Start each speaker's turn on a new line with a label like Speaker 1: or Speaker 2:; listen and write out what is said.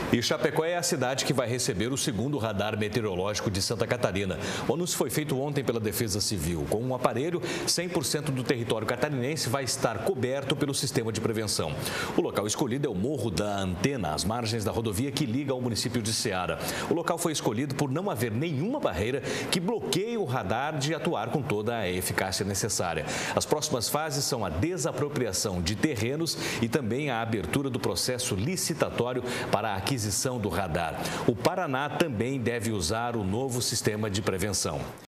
Speaker 1: E Chapecó é a cidade que vai receber o segundo radar meteorológico de Santa Catarina. O anúncio foi feito ontem pela Defesa Civil. Com um aparelho, 100% do território catarinense vai estar coberto pelo sistema de prevenção. O local escolhido é o Morro da Antena, às margens da rodovia que liga ao município de Ceará. O local foi escolhido por não haver nenhuma barreira que bloqueie o radar de atuar com toda a eficácia necessária. As próximas fases são a desapropriação de terrenos e também a abertura do processo licitatório para a aquisição do radar. O Paraná também deve usar o novo sistema de prevenção.